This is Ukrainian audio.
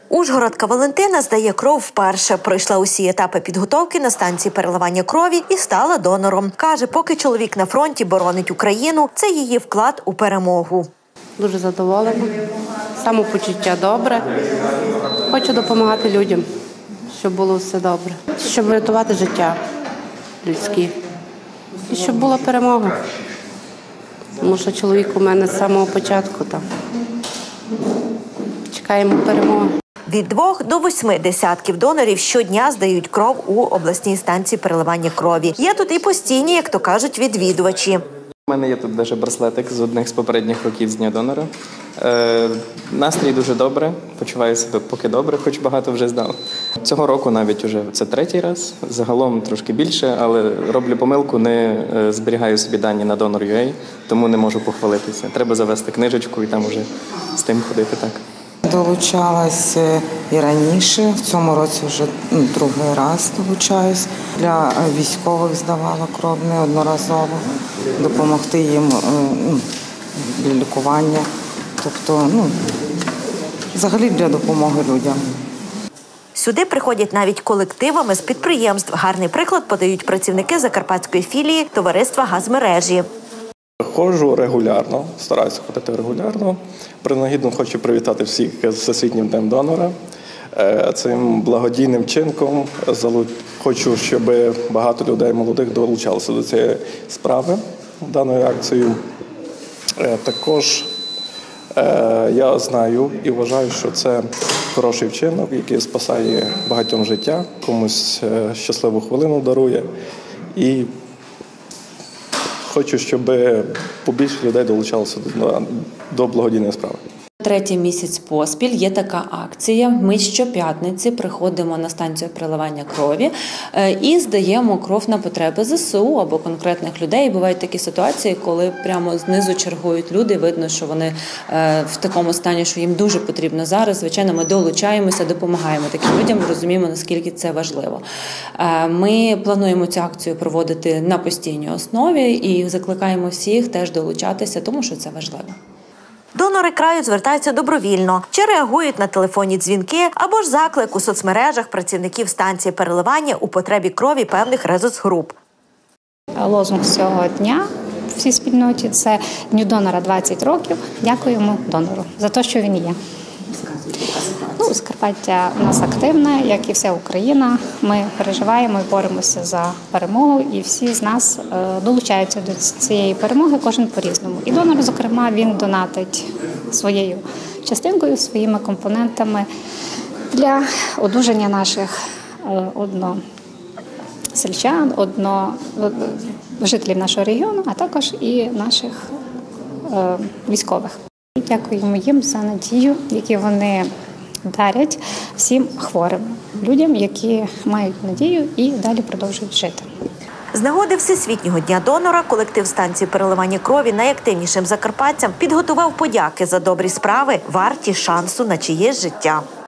Ужгородка Валентина здає кров вперше. Пройшла усі етапи підготовки на станції переливання крові і стала донором. Каже, поки чоловік на фронті боронить Україну, це її вклад у перемогу. Дуже задоволена, самопочуття добре. Хочу допомагати людям, щоб було все добре, щоб врятувати життя людське і щоб була перемога. Тому що чоловік у мене з самого початку там. Чекаємо перемоги. Від 2 до 8 десятків донорів щодня здають кров у обласній станції переливання крові. Є тут і постійні, як то кажуть, відвідувачі. У мене є тут навіть браслетик з одних з попередніх років з Дня донора. Настрій дуже добре, почуваю себе поки добре, хоч багато вже здав. Цього року навіть уже це 3-й раз, загалом трошки більше, але роблю помилку, не зберігаю собі дані на Donor.ua, тому не можу похвалитися. Треба завести книжечку і там вже з тим ходити так. Долучалася і раніше, в цьому році вже другий раз долучаюсь. Для військових здавала кров неодноразово, допомогти їм для лікування, тобто, взагалі для допомоги людям. Сюди приходять навіть колективами з підприємств. Гарний приклад подають працівники закарпатської філії товариства «Газмережі». Ходжу регулярно, стараюся ходити регулярно. Принагідно хочу привітати всіх з Всесвітнім днем донора. Цим благодійним чинком хочу, щоб багато людей молодих долучалися до цієї справи, даною акцією. Також я знаю і вважаю, що це хороший вчинок, який спасає багатьом життя, комусь щасливу хвилину дарує. І хочу, щоб побільше людей долучалося до благодійної справи. 3-й місяць поспіль є така акція. Ми щоп'ятниці приходимо на станцію переливання крові і здаємо кров на потреби ЗСУ або конкретних людей. Бувають такі ситуації, коли прямо знизу чергують люди, видно, що вони в такому стані, що їм дуже потрібно зараз. Звичайно, ми долучаємося, допомагаємо таким людям, розуміємо, наскільки це важливо. Ми плануємо цю акцію проводити на постійній основі і закликаємо всіх теж долучатися, тому що це важливо. Донори краю звертаються добровільно, чи реагують на телефонні дзвінки, або ж заклик у соцмережах працівників станції переливання у потребі крові певних резус-груп. Лозунг цього дня в цій спільноті – це «Дню донора 20 років. Дякуємо донору за те, що він є». Закарпаття у нас активне, як і вся Україна. Ми переживаємо і боремося за перемогу, і всі з нас долучаються до цієї перемоги, кожен по-різному. І донор, зокрема, він донатить своєю частинкою, своїми компонентами для одужання наших односельчан, жителів нашого регіону, а також і наших військових. Дякуємо їм за надію, яку вони дарять всім хворим людям, які мають надію і далі продовжують жити. З нагоди Всесвітнього дня донора колектив станції переливання крові найактивнішим закарпатцям підготував подяки за добрі справи, варті шансу на чиєсь життя.